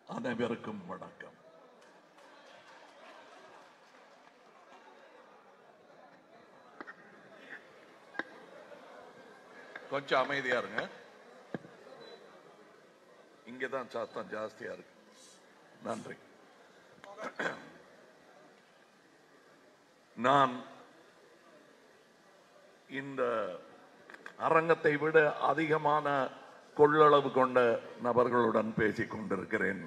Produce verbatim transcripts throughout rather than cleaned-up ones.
அனைவருக்கும் வணக்கம். கொஞ்சம் அமைதியா இருங்க. இங்கதான் சத்தம் ஜாஸ்தியா இருக்கு. நன்றி. நான் இந்த அரங்கத்தை விட அதிகமான கொள்ளளவு கொண்ட நபர்களுடன் பேசிக் கொண்டிருக்கிறேன்.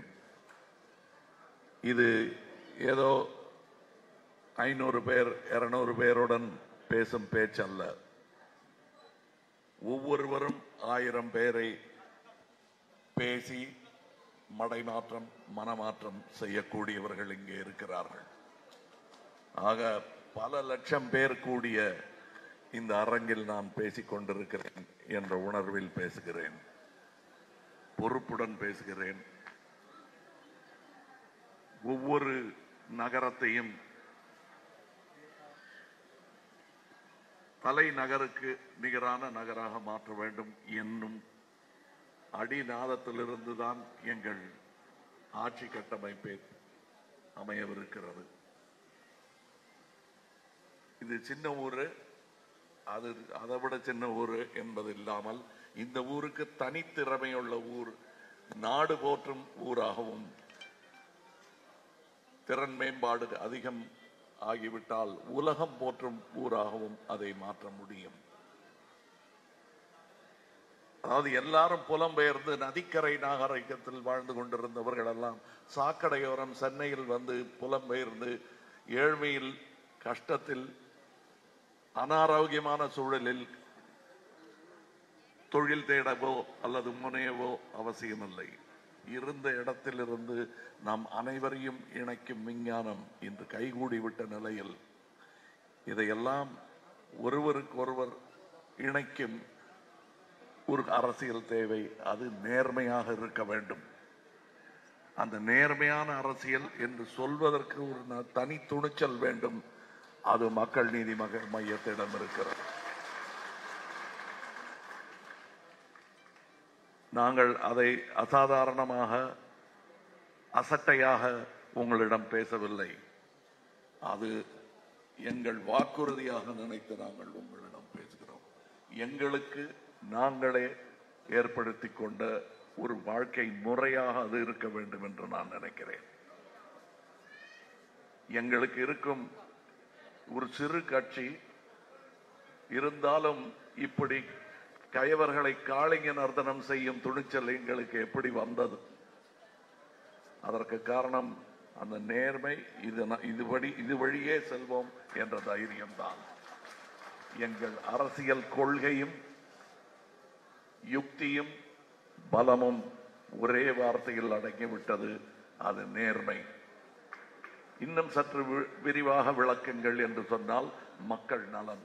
இது ஏதோ ஐநூறு பேர் இருநூறு பேருடன் பேசும் பேச்சல்ல. ஒவ்வொருவரும் ஆயிரம் பேரை பேசி மடைமாற்றம் மனமாற்றம் செய்யக்கூடியவர்கள் இங்கே இருக்கிறார்கள். ஆக பல லட்சம் பேர் கூடிய இந்த அரங்கில் நான் பேசிக் கொண்டிருக்கிறேன் என்ற உணர்வில் பேசுகிறேன். பொறுப்புடன் பேசுகிறேன். ஒவ்வொரு நகரத்தையும் தலைநகருக்கு நிகரான நகராக மாற்ற வேண்டும் என்னும் அடிநாதத்திலிருந்துதான் எங்கள் ஆட்சி கட்டமைப்பை அமையவிருக்கிறது. இது சின்ன ஊரு, அது அதை விட சின்ன ஊரு என்பது இல்லாமல் இந்த ஊருக்கு தனித்திறமையுள்ள ஊர், நாடு போற்றும் ஊராகவும், திறன் மேம்பாடு அதிகம் ஆகிவிட்டால் உலகம் போற்றும் ஊராகவும் அதை மாற்ற முடியும். அதாவது எல்லாரும் புலம்பெயர்ந்து நதிக்கரை நாகரிகத்தில் வாழ்ந்து கொண்டிருந்தவர்கள் எல்லாம் சாக்கடையோரம் சென்னையில் வந்து புலம்பெயர்ந்து ஏழ்மையில் கஷ்டத்தில் அனாரோக்கியமான சூழலில் தொழில் தேடவோ அல்லது முனையவோ அவசியமில்லை. இருந்த இடத்திலிருந்து நாம் அனைவரையும் இணைக்கும் விஞ்ஞானம் இன்று கைகூடிவிட்ட நிலையில் இதையெல்லாம் ஒருவருக்கொருவர் இணைக்கும் ஒரு அரசியல் தேவை. அது நேர்மையாக இருக்க வேண்டும். அந்த நேர்மையான அரசியல் என்று சொல்வதற்கு ஒரு தனி துணிச்சல் வேண்டும். அது மக்கள் நீதி மையத்திடம் இருக்கிறது. நாங்கள் அதை அசாதாரணமாக அசட்டையாக உங்களிடம் பேசவில்லை. அது எங்கள் வாக்குறுதியாக நினைத்து நாங்கள் உங்களிடம் பேசுகிறோம். எங்களுக்கு நாங்களே ஏற்படுத்தி கொண்ட ஒரு வாழ்க்கை முறையாக அது இருக்க வேண்டும் என்று நான் நினைக்கிறேன். எங்களுக்கு இருக்கும் ஒரு சிறு கட்சி இருந்தாலும் இப்படி கயவர்களை காளிங்க நர்த்தனம் செய்யும் துணிச்சல் எங்களுக்கு எப்படி வந்தது? அதற்கு காரணம் அந்த நேர்மை. இது இதுபடி இது வழியே செல்வோம் என்ற தைரியம்தான். எங்கள் அரசியல் கொள்கையும் யுக்தியும் பலமும் ஒரே வார்த்தையில் அடங்கிவிட்டது. அது நேர்மை. இன்னும் சற்று விரிவாக விளக்குங்கள் என்று சொன்னால் மக்கள் நலன்.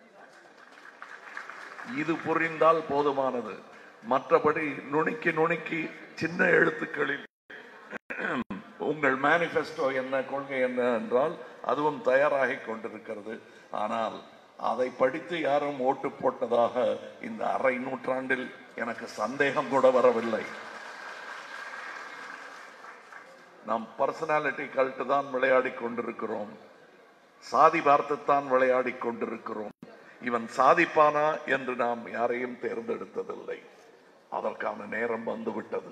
இது புரிந்தால் போதுமானது. மற்றபடி நுணுக்கி நுணுக்கி சின்ன எழுத்துக்களில் உங்கள் மேனிஃபெஸ்டோ என்ன, கொள்கை என்ன என்றால் அதுவும் தயாராகி கொண்டிருக்கிறது. ஆனால் அதை படித்து யாரும் ஓட்டு போட்டதாக இந்த அரை நூற்றாண்டில் எனக்கு சந்தேகம் கூட வரவில்லை. நாம் பர்சனாலிட்டி கல்ட்டு தான் விளையாடி கொண்டிருக்கிறோம். சாதி பார்த்துத்தான் விளையாடி கொண்டிருக்கிறோம். இவன் சாதிப்பானா என்று நாம் யாரையும் தேர்ந்தெடுத்ததில்லை. அதற்கான நேரம் வந்துவிட்டது.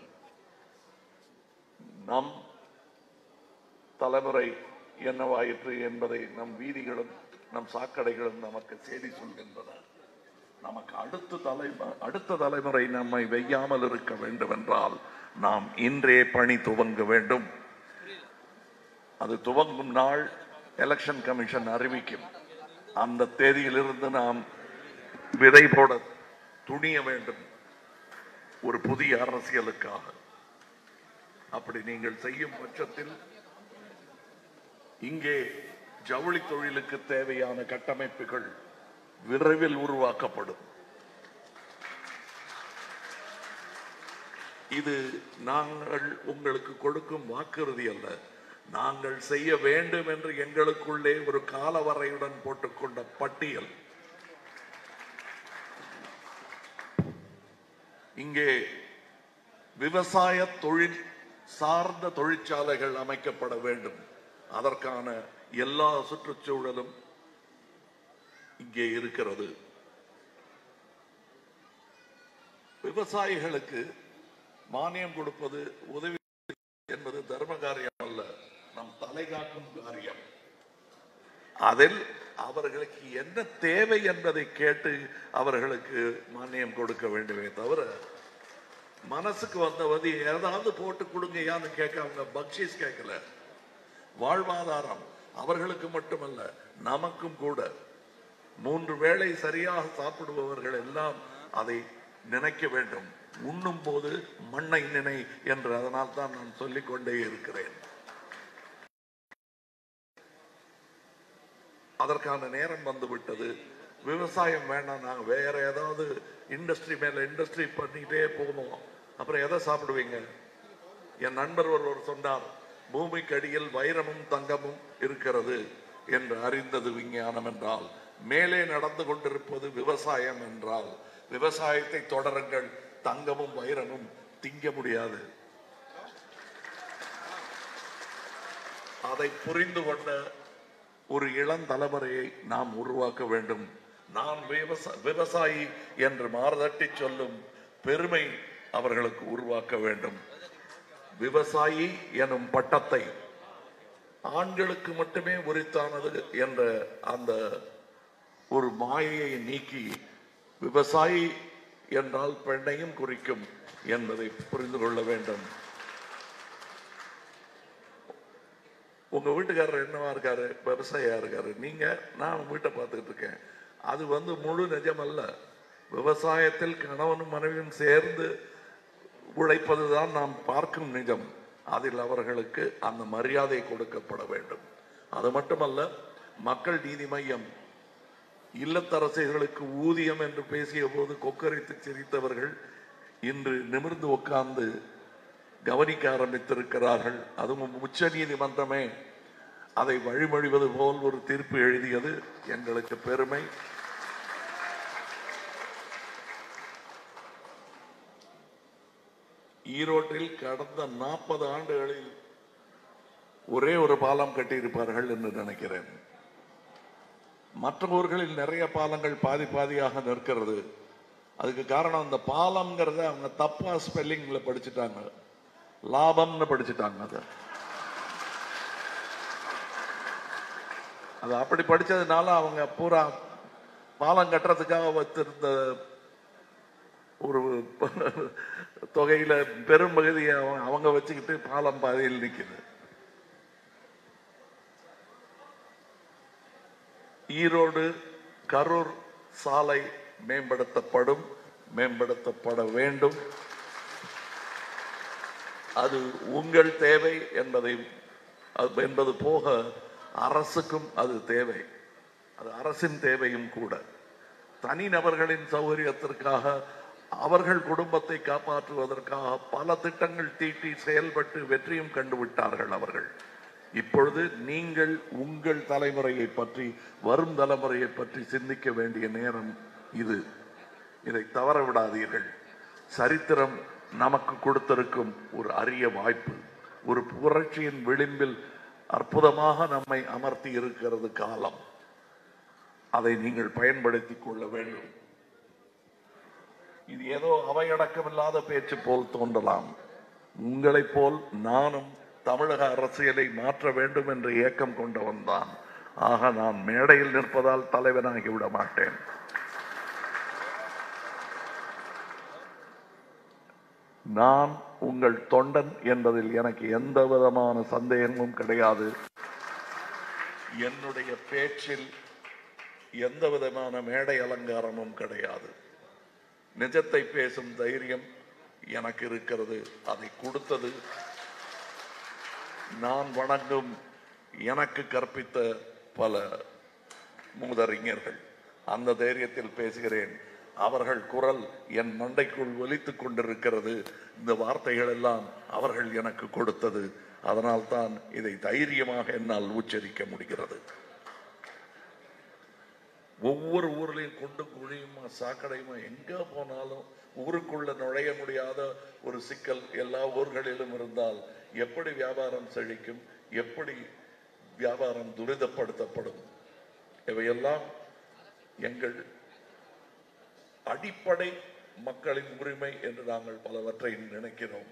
நம் தலைமுறை என்னவாயிற்று என்பதை நம் வீதிகளும் நம் சாக்கடைகளும் நமக்கு செய்தி சொல்கின்றன. நமக்கு அடுத்த தலைமுறை அடுத்த தலைமுறை நம்மை வெய்யாமல் இருக்க வேண்டும் என்றால் நாம் இன்றே பணி துவங்க வேண்டும். அது துவங்கும் நாள் எலெக்ஷன் கமிஷன் அறிவிக்கும். அந்த தேதியிலிருந்து நாம் விதை போட துணிய வேண்டும் ஒரு புதிய அரசியலுக்காக. அப்படி நீங்கள் செய்யும் பட்சத்தில் இங்கே ஜவுளி தொழிலுக்கு தேவையான கட்டமைப்புகள் விரைவில் உருவாக்கப்படும். இது நாங்கள் உங்களுக்கு கொடுக்கும் வாக்குறுதி அல்ல. நாங்கள் செய்ய வேண்டும் என்று எங்களுக்குள்ளே ஒரு காலவரையுடன் போட்டுக்கொண்ட பட்டியல். இங்கே விவசாய தொழில் சார்ந்த தொழிற்சாலைகள் அமைக்கப்பட வேண்டும். அதற்கான எல்லா சுற்றுச்சூழலும் இங்கே இருக்கிறது. விவசாயிகளுக்கு மானியம் கொடுப்பது, உதவி என்பது தர்ம காரியம் அல்ல, நம் தலை காக்கும் காரியம். அதில் அவர்களுக்கு என்ன தேவை என்பதை கேட்டு அவர்களுக்கு மானியம் கொடுக்க வேண்டுமே தவிர, மனசுக்கு வந்தவது ஏதாவது போட்டு கொடுங்கயான்னு கேட்க அவங்க பக்ஷீஸ் கேட்கல. வாழ்வாதாரம் அவர்களுக்கு மட்டுமல்ல, நமக்கும் கூட. மூன்று வேளை சரியாக சாப்பிடுபவர்கள் எல்லாம் அதை நினைக்க வேண்டும். உண்ணும் போது மண்ணை நினை என்று அதனால் தான் நான் சொல்லிக் கொண்டே இருக்கிறேன். அதற்கான நேரம் வந்துவிட்டது. விவசாயம் வேண்டாம், நாங்கள் வேற ஏதாவது இண்டஸ்ட்ரி மேல இண்டஸ்ட்ரி பண்ணிக்கிட்டே போகணும். அப்புறம் எதை சாப்பிடுவீங்க? என் நண்பர் ஒருவர் சொன்னார், பூமிக்கு அடியில் வைரமும் தங்கமும் இருக்கிறது என்று அறிந்தது விஞ்ஞானம் என்றால், மேலே நடந்து கொண்டிருப்பது விவசாயம் என்றால், விவசாயத்தை தொடருங்கள். தங்கமும் வைரமும் திங்க முடியாது. அதை புரிந்து கொண்ட ஒரு இளம் தலைமுறையை நாம் உருவாக்க வேண்டும். நான் விவசாயி என்று மாறுதட்டி சொல்லும் பெருமை அவர்களுக்கு உருவாக்க வேண்டும். விவசாயி எனும் பட்டத்தை ஆண்களுக்கு மட்டுமே உரித்தானது என்ற அந்த ஒரு மாயையை நீக்கி, விவசாயி என்றால் பெண்ணையும் குறிக்கும் என்பதை புரிந்து கொள்ள வேண்டும். உங்க வீட்டுக்காரர் என்னவா இருக்காரு? விவசாயியா இருக்காரு. நீங்க, நான் வீட்டை பார்த்துக்கிட்டு இருக்கேன். அது வந்து முழு நிஜம் அல்ல. விவசாயத்தில் கணவனும் மனைவியும் சேர்ந்து உழைப்பதுதான் நாம் பார்க்கும் நிஜம். அதில் அவர்களுக்கு அந்த மரியாதை கொடுக்கப்பட வேண்டும். அது மட்டுமல்ல, மக்கள் நீதி மையம் இல்லத்தரசிகளுக்கு ஊதியம் என்று பேசிய போது கொக்கரித்து சிரித்தவர்கள் இன்று நிமிர்ந்து உட்கார்ந்து கவனிக்க ஆரம்பித்திருக்கிறார்கள். அதுவும் உச்ச நீதிமன்றமே அதை வழிமொழிவது போல் ஒரு தீர்ப்பு எழுதியது எங்களுக்கு பெருமை. ஈரோட்டில் கடந்த நாற்பது ஆண்டுகளில் ஒரே ஒரு பாலம் கட்டியிருப்பார்கள் என்று நினைக்கிறேன். மற்ற ஊர்களில் நிறைய பாலங்கள் பாதி பாதியாக நிற்கிறது. அதுக்கு காரணம், அந்த பாலம்ங்கிறத அவங்க தப்பா ஸ்பெல்லிங்ல படிச்சுட்டாங்க, லாபம்னு படிச்சுட்டாங்க. அது அது அப்படி படிச்சதுனால அவங்க பூரா பாலம் கட்டுறதுக்காக வச்சிருந்த ஒரு தொகையில பெரும் பகுதியை அவங்க வச்சுக்கிட்டு பாலம் பாதையில் நிற்குது. ஈரோடு கரூர் சாலை மேம்படுத்தப்படும், மேம்படுத்தப்பட வேண்டும். அது உங்கள் தேவை என்பதை என்பது போக அரசுக்கும் அது தேவை. அது அரசின் தேவையும் கூட. தனிநபர்களின் சௌகரியத்திற்காக, அவர்கள் குடும்பத்தை காப்பாற்றுவதற்காக பல திட்டங்கள் தீட்டி செயல்பட்டு வெற்றியும் கண்டுவிட்டார்கள் அவர்கள். இப்பொழுது நீங்கள் உங்கள் தலைமுறையை பற்றி, வரும் தலைமுறையை பற்றி சிந்திக்க வேண்டிய நேரம் இது. இதை தவற விடாதீர்கள். சரித்திரம் நமக்கு கொடுத்திருக்கும் ஒரு அரிய வாய்ப்பு. ஒரு புரட்சியின் விளிம்பில் அற்புதமாக நம்மை அமர்த்தி இருக்கிறது காலம். அதை நீங்கள் பயன்படுத்திக் கொள்ள வேண்டும். இது ஏதோ அவையடக்கமில்லாத பேச்சு போல் தோன்றலாம். உங்களைப் போல் நானும் தமிழக அரசியலை மாற்ற வேண்டும் என்ற ஏக்கம் கொண்டவன் தான். ஆக நான் மேடையில் நிற்பதால் தலைவனாகி விட மாட்டேன். நான் உங்கள் தொண்டன் என்பதில் எனக்கு எந்த விதமான சந்தேகமும் கிடையாது. என்னுடைய பேச்சில் எந்த விதமான மேடை அலங்காரமும் கிடையாது. நிஜத்தை பேசும் தைரியம் எனக்கு இருக்கிறது. அதை கொடுத்தது நான் வணங்கும், எனக்கு கற்பித்த பல மூதறிஞர்கள். அந்த தைரியத்தில் பேசுகிறேன். அவர்கள் குரல் என் மண்டைக்குள் ஒலித்துக் கொண்டிருக்கிறது. இந்த வார்த்தைகள் எல்லாம் அவர்கள் எனக்கு கொடுத்தது. அதனால் தான் இதை தைரியமாக என்னால் உச்சரிக்க முடிகிறது. ஒவ்வொரு ஊர்லயும் குண்டும் குழியுமா சாக்கடையுமா எங்க போனாலும் ஊருக்குள்ள நுழைய முடியாத ஒரு சிக்கல் எல்லா ஊர்களிலும் இருந்தால் எப்படி வியாபாரம் செழிக்கும்? எப்படி வியாபாரம் துரிதப்படுத்தப்படும்? இவையெல்லாம் எங்கள் அடிப்படை மக்களின் உரிமை என்று நாங்கள் பலவற்றை நினைக்கிறோம்.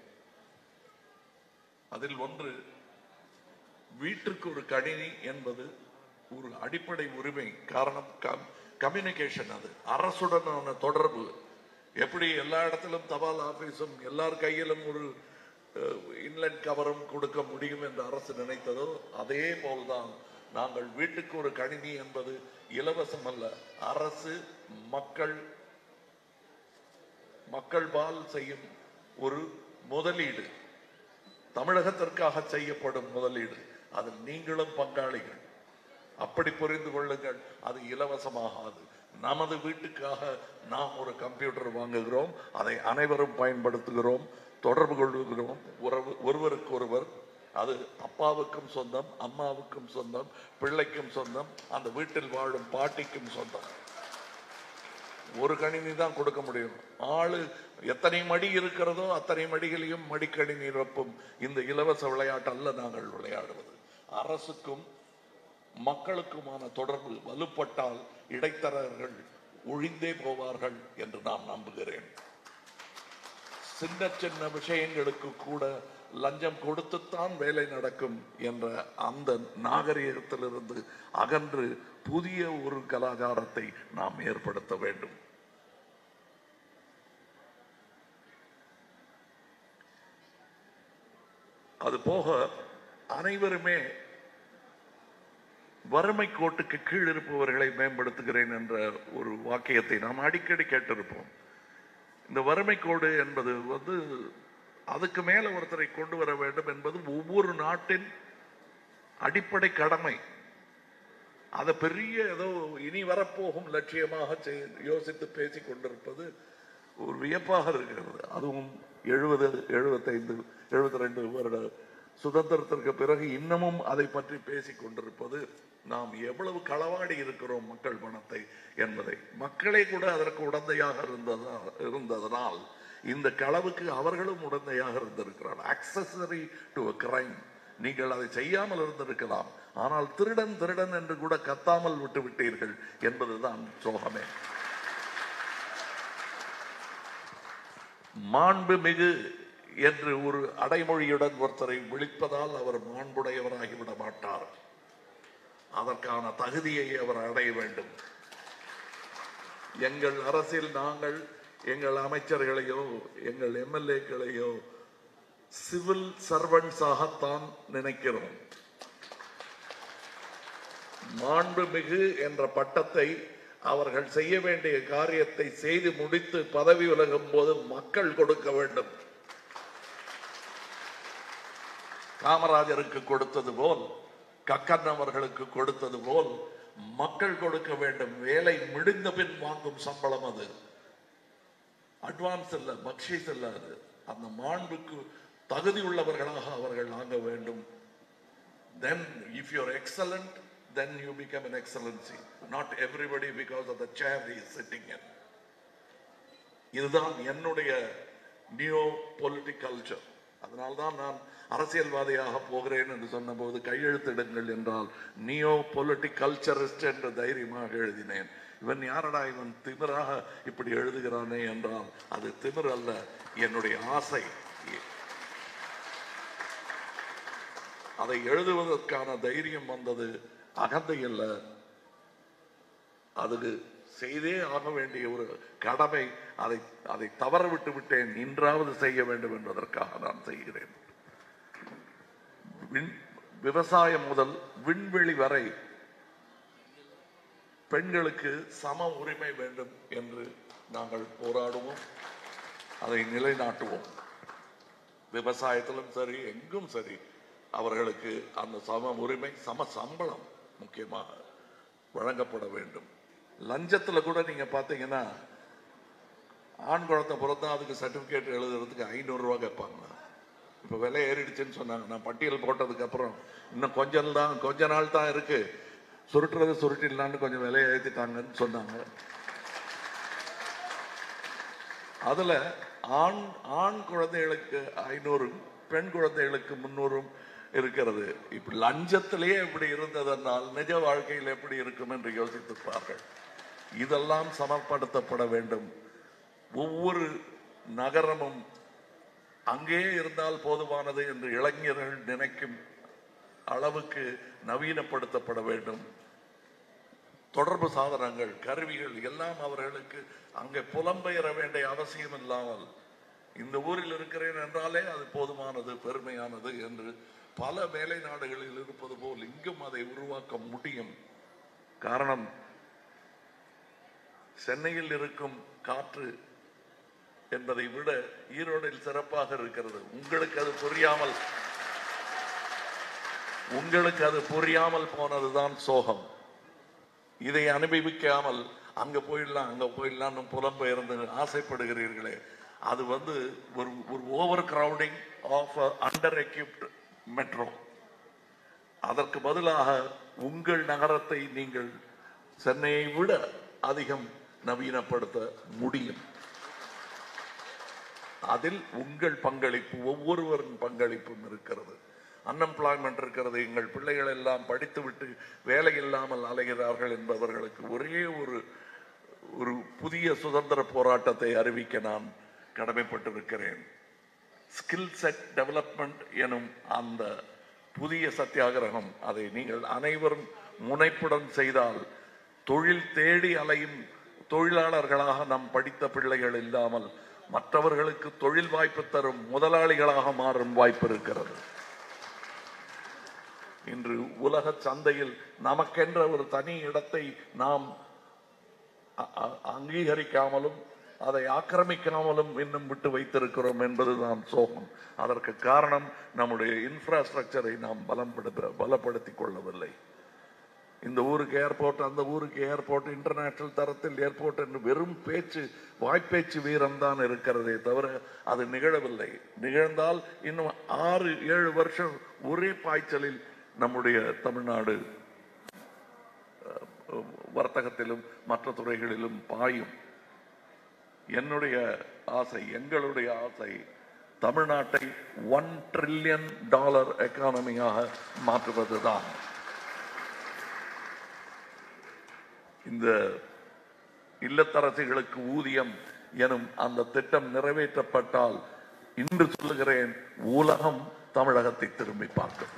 அதில் ஒன்று, வீட்டுக்கு ஒரு கணினி என்பது ஒரு அடிப்படை உரிமை. காரணம் கம்யூனிகேஷன், அது அரசுடனான தொடர்பு. எப்படி எல்லா இடத்திலும் தபால் ஆபீஸும் எல்லார் கையிலும் ஒரு இன்லெட் கவரும் கொடுக்க முடியும் என்று அரசு நினைத்ததோ அதே போல்தான் நாங்கள் வீட்டுக்கு ஒரு கணினி என்பது இலவசம் அல்ல, அரசு மக்கள் மக்கள் பால் செய்யும் ஒரு முதலீடு, தமிழகத்திற்காக செய்யப்படும் முதலீடு. அதில் நீங்களும் பங்காளிகள். அப்படி புரிந்து கொள்ளுங்கள். அது இலவசமாகாது. நமது வீட்டுக்காக நாம் ஒரு கம்ப்யூட்டர் வாங்குகிறோம், அதை அனைவரும் பயன்படுத்துகிறோம், தொடர்பு கொள்ளுகிறோம், உறவு ஒருவருக்கு ஒருவர். அது அப்பாவுக்கும் சொந்தம், அம்மாவுக்கும் சொந்தம், பிள்ளைக்கும் சொந்தம், அந்த வீட்டில் வாழும் பாட்டிக்கும் சொந்தம். ஒரு கணினி தான் கொடுக்க முடியும். ஆளு எத்தனை மடி இருக்கிறதோ அத்தனை மடிகளையும் மடிக்கணினி நிரப்பும் இந்த இலவச விளையாட்டு அல்ல நாங்கள் விளையாடுவது. அரசுக்கும் மக்களுக்குமான தொடர்பு வலுப்பட்டால் இடைத்தரகர்கள் ஒழிந்தே போவார்கள் என்று நான் நம்புகிறேன். சின்ன சின்ன விஷயங்களுக்கு கூட லஞ்சம் கொடுத்துத்தான் வேலை நடக்கும் என்ற அந்த நாகரிகத்திலிருந்து அகன்று புதிய ஒரு கலாச்சாரத்தை நாம் ஏற்படுத்த வேண்டும். அது போக அனைவருமே வறுமை கோட்டுக்கு கீழ் இருப்பவர்களை மேம்படுத்துகிறேன் என்ற ஒரு வாக்கியத்தை நாம் அடிக்கடி கேட்டிருப்போம். இந்த வறுமை கோடு என்பது வந்து அதுக்கு மேல ஒருத்தரை கொண்டு வர வேண்டும் என்பது ஒவ்வொரு நாட்டின் அடிப்படை கடமை. அதை பெரிய ஏதோ இனி வரப்போகும் லட்சியமாக யோசித்து பேசிக் கொண்டிருப்பது ஒரு வியப்பாக இருக்கிறது. அதுவும் எழுபது எழுபத்தைந்து எழுபத்தி ரெண்டு வருட சுதந்திரத்திற்கு பிறகு இன்னமும் அதை பற்றி பேசிக் கொண்டிருப்பது நாம் எவ்வளவு களவாடி இருக்கிறோம் மக்கள் பணத்தை என்பதை. மக்களே கூட அதற்கு உடந்தையாக இருந்ததா இருந்ததனால் இந்த களவுக்கு அவர்களும் உடந்தையாக இருந்திருக்கிறார். Accessory to a crime. நீங்கள் அதை செய்யாமல் இருந்திருக்கலாம், ஆனால் திருடன் திருடன் என்று கூட கத்தாமல் விட்டு விட்டீர்கள் என்பதுதான் சோகமே. மாண்புமிகு என்று ஒரு அடைமொழியுடன் ஒருத்தரை விழிப்பதால் அவர் மாண்புடையவராகிவிட மாட்டார். அதற்கான தகுதியை அவர் அடைய வேண்டும். எங்கள் அரசில் நாங்கள் எங்கள் அமைச்சர்களையோ எங்கள் எம்எல்ஏக்களையோ சிவில் சர்வன்ஸாகத்தான் நினைக்கிறோம். மாண்புமிகு என்ற பட்டத்தை அவர்கள் செய்ய வேண்டிய காரியத்தை செய்து முடித்து பதவி விலகும் போது மக்கள் கொடுக்க வேண்டும். காமராஜருக்கு கொடுத்தது போல், கக்கன் அவர்களுக்கு கொடுத்தது போல் மக்கள் கொடுக்க வேண்டும். வேலை முடிந்த பின் வாங்கும் சம்பளம் அது. அட்வான்ஸ் இல்ல, பக்ஷீஸ் இல்ல. அது அந்த மாண்புக்கு தகுதி உள்ளவர்களாக அவர்கள் ஆக வேண்டும். Then if you are excellent, then you become an excellency. Not everybody because of the chair he is sitting in. இதுதான் என்னுடைய நியோ பொலிட்டிக் கல்ச்சர். அதனால்தான் நான் அரசியல்வாதியாக போகிறேன் என்று சொன்ன போது கையெழுத்திடுங்கள் என்றால் நியோ பொலிட்டிக் கல்ச்சரிஸ்ட் என்று தைரியமாக எழுதினேன். இவன் யாரடா இவன் திமிராக இப்படி எழுதுகிறானே என்றால் அது திமிர் அல்ல, என்னுடைய ஆசை. அதை எழுதுவதற்கான தைரியம் வந்தது அகந்தை அல்ல, அது செய்தே ஆக வேண்டிய ஒரு கடமை. அதை அதை தவற விட்டு விட்டேன், இன்றாவது செய்ய வேண்டும் என்பதற்காக நான் செய்கிறேன். விவசாயம் முதல் விண்வெளி வரை பெண்களுக்கு சம உரிமை வேண்டும் என்று நாங்கள் போராடுவோம், அதை நிலைநாட்டுவோம். விவசாயத்திலும் சரி, எங்கும் சரி, அவர்களுக்கு அந்த சம உரிமை, சம சம்பளம் முக்கியமாக வழங்கப்பட வேண்டும். லஞ்சத்துல கூட நீங்க பாத்தீங்கன்னா ஆண் குழந்தை பிறந்தா அதுக்கு சர்டிபிகேட் எழுதுறதுக்கு ஐநூறு ரூபாய் கேட்பாங்க. இப்ப விலை ஏறிடுச்சுன்னு சொன்னாங்க. நான் பட்டியல் போட்டதுக்கு அப்புறம் இன்னும் கொஞ்சம் தான் கொஞ்ச நாள் தான் இருக்கு. சுருட்டுறது சுருட்டிடலான்னு கொஞ்சம் விலையை ஏற்றிட்டாங்கன்னு சொன்னாங்க. அதுல ஆண் ஆண் குழந்தைகளுக்கு ஐநூறும் பெண் குழந்தைகளுக்கு முன்னூறும் இருக்கிறது. இப்ப லஞ்சத்திலேயே எப்படி இருந்ததென்றால் நிஜ வாழ்க்கையில் எப்படி இருக்கும் என்று யோசித்துப்பார்கள். இதெல்லாம் சமப்படுத்தப்பட வேண்டும். ஒவ்வொரு நகரமும் அங்கே இருந்தால் போதுமானது என்று இளைஞர்கள் நினைக்கும் அளவுக்கு நவீனப்படுத்தப்பட வேண்டும். தொடர்பு சாதனங்கள், கருவிகள் எல்லாம் அவர்களுக்கு அங்கே புலம்பெயர வேண்டிய அவசியம் இல்லாமல் இந்த ஊரில் இருக்கிறேன் என்றாலே அது போதுமானது, பெருமையானது என்று பல மேலை நாடுகளில் இருப்பது போல் இங்கும் அதை உருவாக்க முடியும். காரணம், சென்னையில் இருக்கும் காற்று என்பதை விட ஈரோடில் சிறப்பாக இருக்கிறது. உங்களுக்கு அது புரியாமல் உங்களுக்கு அது புரியாமல் போனதுதான் சோகம். இதை அனுபவிக்காமல் அங்க போயிடலாம் அங்க போயிடலாம் புலம்பெயர்ந்து ஆசைப்படுகிறீர்களே, அது வந்து ஒரு ஒரு overcrowding of under equipped metro. அதற்கு பதிலாக உங்கள் நகரத்தை நீங்கள் சென்னையை விட அதிகம் நவீனப்படுத்த முடியும். அதில் உங்கள் பங்களிப்பு, ஒவ்வொருவரின் பங்களிப்பும் இருக்கிறது. அன்எம்ப்ளாய்மெண்ட் இருக்கிறது. எங்கள் பிள்ளைகள் எல்லாம் படித்துவிட்டு வேலை இல்லாமல் அலைகிறார்கள் என்பவர்களுக்கு ஒரே ஒரு ஒரு புதிய சுதந்திர போராட்டத்தை அறிவிக்க நான் கடமைப்பட்டிருக்கிறேன். ஸ்கில் செட் டெவலப்மெண்ட் எனும் அந்த புதிய சத்தியாகிரகம், அதை நீங்கள் அனைவரும் முனைப்புடன் செய்தால் தொழில் தேடி அலையும் தொழிலாளர்களாக நம் படித்த பிள்ளைகள் இல்லாமல் மற்றவர்களுக்கு தொழில் வாய்ப்பு தரும் முதலாளிகளாக மாறும் வாய்ப்பு இருக்கிறது. இன்று உலக சந்தையில் நமக்கென்ற ஒரு தனி இடத்தை நாம் அங்கீகரிக்காமலும் அதை ஆக்கிரமிக்காமலும் இன்னும் விட்டு வைத்திருக்கிறோம் என்பதுதான் சோகம். அதற்கு காரணம் நம்முடைய இன்ஃப்ராஸ்ட்ரக்சரை நாம் பலப்படுத்த பலப்படுத்திக் கொள்ளவில்லை. இந்த ஊருக்கு ஏர்போர்ட், அந்த ஊருக்கு ஏர்போர்ட், இன்டர்நேஷனல் தரத்தில் ஏர்போர்ட் என்று வெறும் பேச்சு, வாய்ப்பேச்சு வீரம் தான் இருக்கிறதே தவிர அது நிகழவில்லை. நிகழ்ந்தால் இன்னும் ஆறு ஏழு வருஷம் ஒரே பாய்ச்சலில் நம்முடைய தமிழ்நாடு வர்த்தகத்திலும் மற்ற துறைகளிலும் பாயும். என்னுடைய ஆசை, எங்களுடைய ஆசை, தமிழ்நாட்டை ஒன் ட்ரில்லியன் டாலர் எக்கானமியாக மாற்றுவதுதான். இந்த இல்லத்தரசிகளுக்கு ஊதியம் எனும் அந்த திட்டம் நிறைவேற்றப்பட்டால் இன்று சொல்லுகிறேன், உலகம் தமிழகத்தை திரும்பி பார்க்கும்.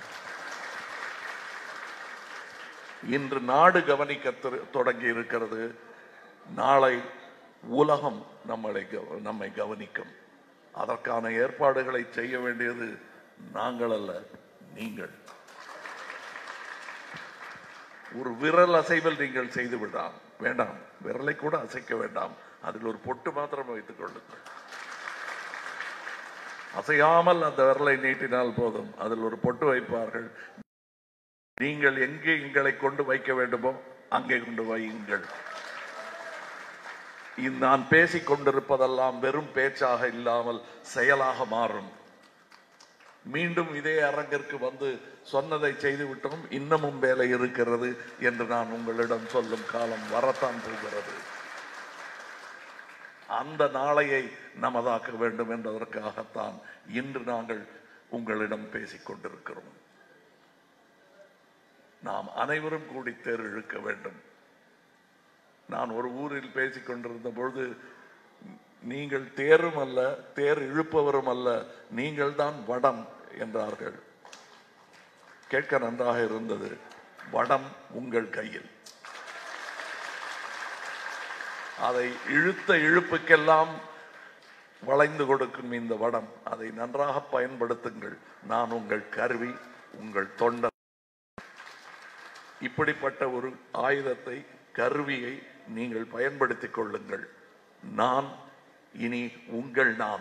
இன்று நாடு கவனிக்க தொடங்கி இருக்கிறது. நாளை உலகம் நம்மளை நம்மை கவனிக்கும். அதற்கான ஏற்பாடுகளை செய்ய வேண்டியது நாங்கள் அல்ல, நீங்கள். ஒரு விரல் அசைவில் நீங்கள் செய்து விடாம் வேண்டாம், விரலை கூட அசைக்க வேண்டாம், அதில் ஒரு பொட்டு மாத்திரம் வைத்துக் கொள்ளுங்கள். அசையாமல் அந்த விரலை நீட்டினால் போதும், அதில் ஒரு பொட்டு வைப்பார்கள். நீங்கள் எங்கே எங்களை கொண்டு வைக்க வேண்டுமோ அங்கே கொண்டு வையுங்கள். நான் பேசிக் கொண்டிருப்பதெல்லாம் வெறும் பேச்சாக இல்லாமல் செயலாக மாறும். மீண்டும் இதே அரங்கிற்கு வந்து சொன்னதை செய்து விட்டோம், இன்னமும் வேலை இருக்கிறது என்று நான் உங்களிடம் சொல்லும் காலம் வரத்தான் போகிறது. அந்த நாளையை நமதாக்க வேண்டும் என்பதற்காகத்தான் இன்று நாங்கள் உங்களிடம் பேசிக் கொண்டிருக்கிறோம். நாம் அனைவரும் கூடி தேர் இழுக்க வேண்டும். நான் ஒரு ஊரில் பேசிக் கொண்டிருந்த பொழுது, நீங்கள் தேரும் அல்ல, தேர் இழுப்பவரும் அல்ல, நீங்கள் தான் வடம் என்றார்கள். கேட்க நன்றாக இருந்தது. வடம் உங்கள் கையில். அதை இழுத்த இழுப்புக்கெல்லாம் வளைந்து கொடுக்கும் இந்த வடம். அதை நன்றாக பயன்படுத்துங்கள். நான் உங்கள் கருவி, உங்கள் தொண்டன். இப்படிப்பட்ட ஒரு ஆயுதத்தை, கருவியை நீங்கள் பயன்படுத்திக் கொள்ளுங்கள். நான் இனி உங்கள் நான்.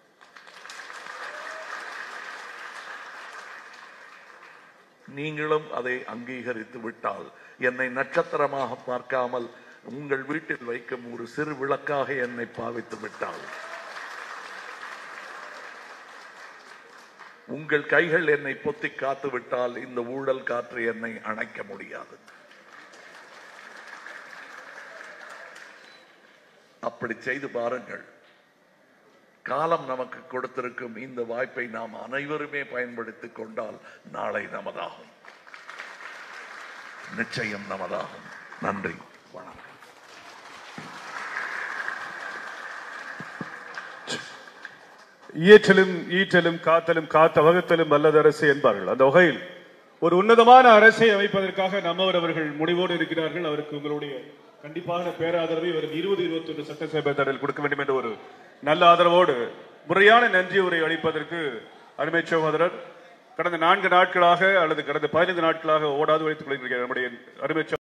நீங்களும் அதை அங்கீகரித்து விட்டால், என்னை நட்சத்திரமாக பார்க்காமல் உங்கள் வீட்டில் வைக்கும் ஒரு சிறு விளக்காக என்னை பாவித்து விட்டால், உங்கள் கைகள் என்னை பொத்தி காத்து விட்டால், இந்த ஊழல் காற்று என்னை அணைக்க முடியாது. அப்படி செய்து பாருங்கள். காலம் நமக்கு கொடுத்திருக்கும் இந்த வாய்ப்பை நாம் அனைவருமே பயன்படுத்திக் கொண்டால் நாளை நமதாகும், நிச்சயம் நமதாகும். நன்றி, வணக்கம். இயற்றலும் ஈற்றலும் காத்தலும் காத்த வகுத்தலும் வல்லது அரசு என்பார்கள். அந்த வகையில் ஒரு உன்னதமான அரசை அமைப்பதற்காக நம்மவர் அவர்கள் முடிவோடு இருக்கிறார்கள். அவருக்கு உங்களுடைய கண்டிப்பாக பேராதரவை வரும் இருபது இருபத்தி ஒன்று சட்டசபை தேர்தலில் கொடுக்க வேண்டும் என்ற ஒரு நல்ல ஆதரவோடு முறையான நன்றி உரை அளிப்பதற்கு அருமை சகோதரர் கடந்த நான்கு நாட்களாக அல்லது கடந்த பதினைந்து நாட்களாக ஓடாது வைத்துக் கொள்கிற நம்முடைய அருமை